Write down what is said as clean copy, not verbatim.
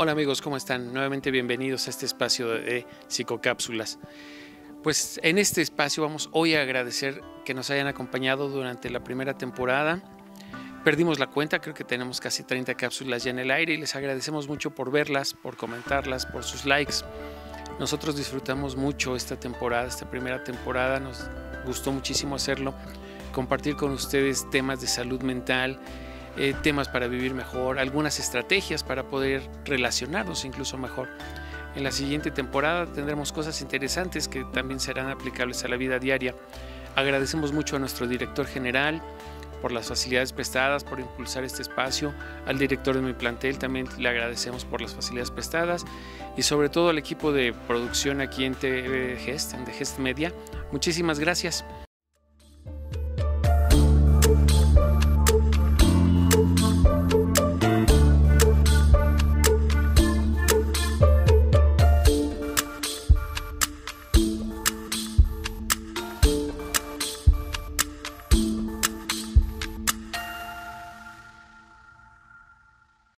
Hola amigos, ¿cómo están? Nuevamente bienvenidos a este espacio de Psicocápsulas. Pues en este espacio vamos hoy a agradecer que nos hayan acompañado durante la primera temporada. Perdimos la cuenta, creo que tenemos casi 30 cápsulas ya en el aire y les agradecemos mucho por verlas, por comentarlas, por sus likes. Nosotros disfrutamos mucho esta temporada, esta primera temporada, nos gustó muchísimo hacerlo, compartir con ustedes temas de salud mental, temas para vivir mejor, algunas estrategias para poder relacionarnos incluso mejor. En la siguiente temporada tendremos cosas interesantes que también serán aplicables a la vida diaria. Agradecemos mucho a nuestro director general por las facilidades prestadas, por impulsar este espacio, al director de mi plantel también le agradecemos por las facilidades prestadas y sobre todo al equipo de producción aquí en TV Gest, en The Gest Media. Muchísimas gracias.